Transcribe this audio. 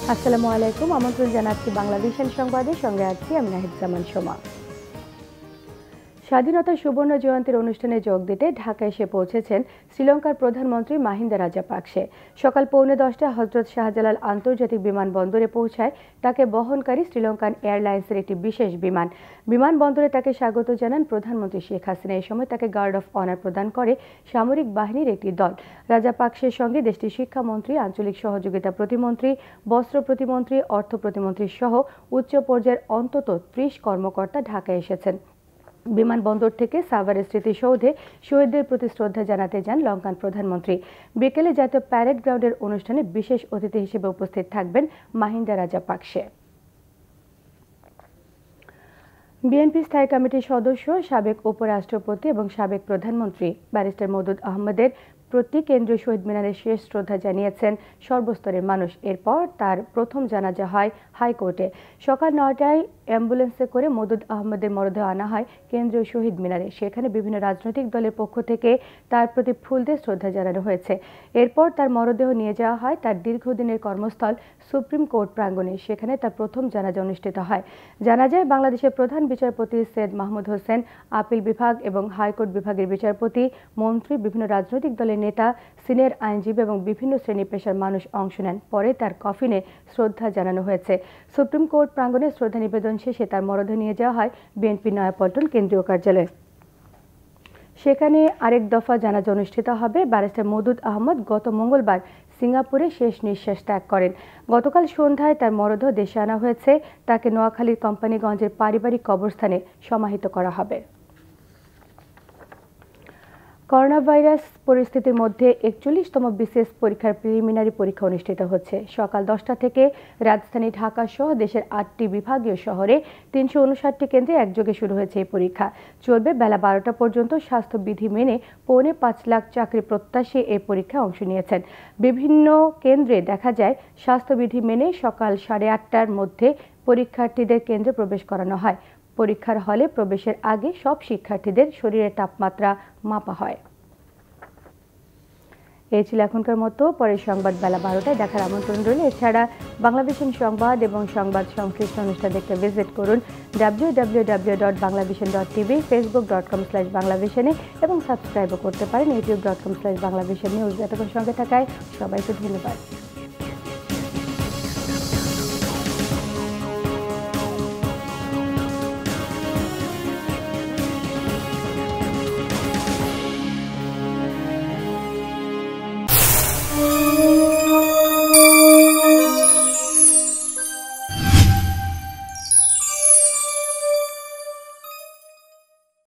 আসসালামু আলাইকুম। আমন্ত্রণ জানাচ্ছি বাংলাভিশন সংবাদের সঙ্গে আছি আমি সোমা। স্বাধীনতা সুবর্ণ জয়ন্তীর অনুষ্ঠানে যোগ দিতে ঢাকা এসে পৌঁছেছেন শ্রীলঙ্কার প্রধানমন্ত্রী মাহিন্দা রাজাপাকসে। সকাল 9:45টায় হজরত শাহজালাল আন্তর্জাতিক বিমানবন্দরে পৌঁছায় তাকে বহনকারী শ্রীলঙ্কান এয়ারলাইন্সের একটি বিশেষ বিমান। বিমানবন্দরে তাকে স্বাগত জানান প্রধানমন্ত্রী শেখ হাসিনা। এই সময় তাকে গার্ড অফ অনার প্রদান করে সামরিক বাহিনীর একটি দল। রাজাপাকসের সঙ্গে দেশটির শিক্ষামন্ত্রী, আঞ্চলিক সহযোগিতা প্রতিমন্ত্রী, বস্ত্র প্রতিমন্ত্রী, অর্থ প্রতিমন্ত্রী সহ উচ্চ পর্যায়ের অন্তত 30 কর্মকর্তা ঢাকায় এসেছেন। বিমানবন্দর থেকে সাভারের স্মৃতিসৌধে শহীদদের প্রতি শ্রদ্ধা জানাতে যান লঙ্কান প্রধানমন্ত্রী। বিকেলে জাতীয় প্যারেড গ্রাউন্ডের অনুষ্ঠানে বিশেষ অতিথি হিসেবে উপস্থিত থাকবেন মাহিন্দা রাজাপাকসে। বিএনপি স্থায়ী কমিটির সদস্য, সাবেক উপরাষ্ট্রপতি এবং সাবেক প্রধানমন্ত্রী ব্যারিস্টার মওদুদ আহমদের প্রতি কেন্দ্রীয় শহীদ মিনারে শেষ শ্রদ্ধা জানিয়েছেন সর্বস্তরের মানুষ। এরপর তার প্রথম জানাজা হয় হাইকোর্টে। সকাল 9টায় অ্যাম্বুলেন্সে করে মওদুদ আহমদের মরদেহ আনা হয় কেন্দ্রীয় শহীদ মিনারে। সেখানে বিভিন্ন রাজনৈতিক দলের পক্ষ থেকে তার প্রতি ফুল দিয়ে শ্রদ্ধা জানানো হয়েছে। এরপর তার মরদেহ নিয়ে যাওয়া হয় তার দীর্ঘদিনের কর্মস্থল সুপ্রিম কোর্ট প্রাঙ্গণে। সেখানে তার প্রথম জানাজা অনুষ্ঠিত হয়। জানাজায় বাংলাদেশের প্রধান বিচারপতি সৈয়দ মাহমুদ হোসেন, আপিল বিভাগ এবং হাইকোর্ট বিভাগের বিচারপতি, মন্ত্রী, বিভিন্ন রাজনৈতিক দলের নেতা, সিনিয়র আইনজীবী এবং বিভিন্ন শ্রেণী পেশার মানুষ অংশ নেন। পরে তার কফিনে শ্রদ্ধা জানানো হয়েছে। সুপ্রিম কোর্ট প্রাঙ্গণে শ্রদ্ধা নিবেদন শেষে তার মরদেহ নিয়ে যাওয়া হয় বিএনপি নয়াপল্টন কেন্দ্রীয় কার্যালয়ে। সেখানে আরেক দফা জানাজা অনুষ্ঠিত হবে। ব্যারিস্টার মওদুদ আহমদ গত মঙ্গলবার সিঙ্গাপুরে শেষ নিঃশ্বাস ত্যাগ করেন। গতকাল সন্ধ্যায় তার মরদেহ দেশে আনা হয়েছে। তাকে নোয়াখালীর কোম্পানিগঞ্জের পারিবারিক কবরস্থানে সমাহিত করা হবে। করোনা ভাইরাস পরিস্থিতির মধ্যে 41তম বিসিএস পরীক্ষার প্রিলিমিনারি পরীক্ষা অনুষ্ঠিত হচ্ছে। সকাল 10টা থেকে রাজধানী ঢাকা সহ দেশের 8টি বিভাগীয় শহরে 359টি কেন্দ্রে একযোগে শুরু হয়েছে এই পরীক্ষা। চলবে বেলা 12টা পর্যন্ত। স্বাস্থ্যবিধি মেনে 5.25 লাখ চাকরি প্রত্যাশী এই পরীক্ষায় অংশ নিয়েছেন। বিভিন্ন কেন্দ্রে দেখা যায় স্বাস্থ্যবিধি মেনে সকাল 8:30টার মধ্যে পরীক্ষার্থীদের কেন্দ্রে প্রবেশ করানো হয়। পরীক্ষার হলে প্রবেশের আগে সব শিক্ষার্থীদের শরীরের তাপমাত্রা মাপা হয়। এই ছিল এখনকার মতো। পরের সংবাদ বেলা 12টায় দেখার আমন্ত্রণ রইল। এছাড়া বাংলাভিশন সংবাদ এবং সংবাদ সংশ্লিষ্ট অনুষ্ঠান দেখতে ভিজিট করুন www.banglavision.tv, facebook.com/banglavision এবং সাবস্ক্রাইবও করতে পারেন youtube.com/banglavision news। এতক্ষণ সঙ্গে থাকায় সবাইকে ধন্যবাদ।